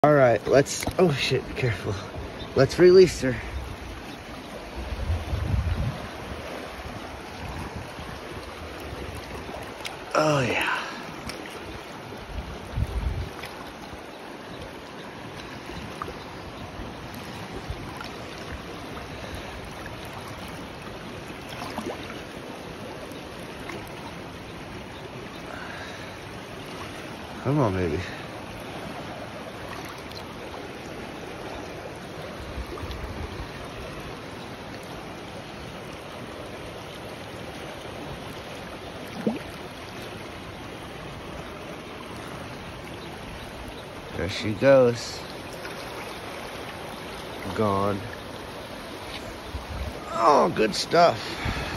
All right, let's, oh shit, careful. Let's release her. Oh yeah. Come on, baby. There she goes. Gone. Oh, good stuff.